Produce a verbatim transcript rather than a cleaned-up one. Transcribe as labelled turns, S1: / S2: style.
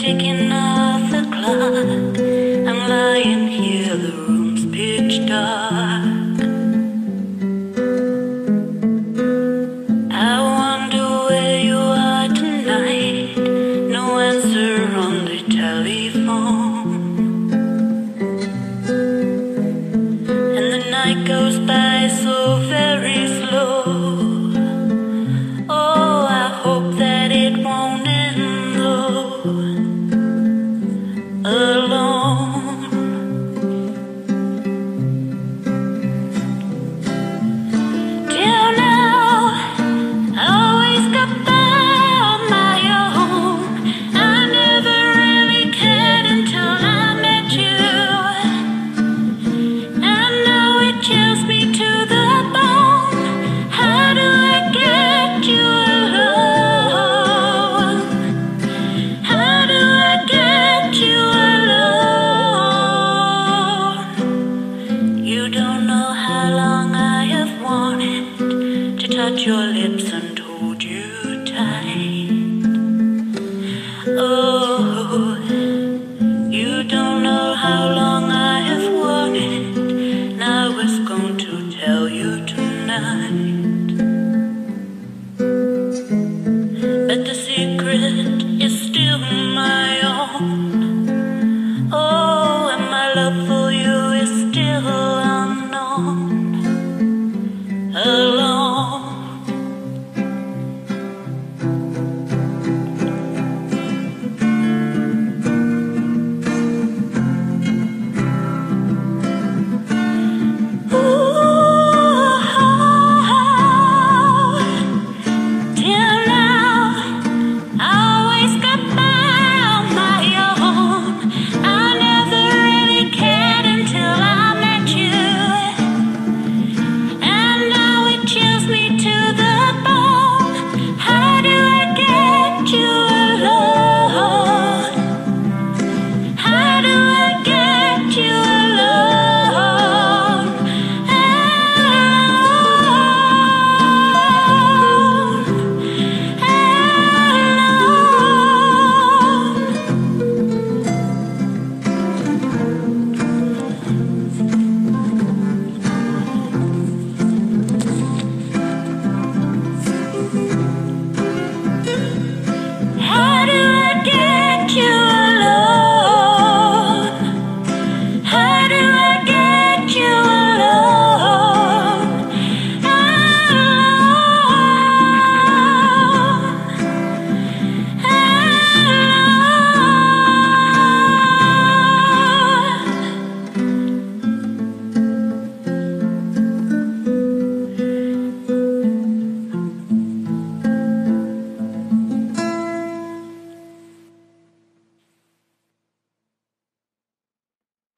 S1: ticking off the clock. I'm lying here, the room's pitch dark. I wonder where you are tonight. No answer on the telephone, and the night goes by so very slow. Oh, I hope that it won't end though. Alone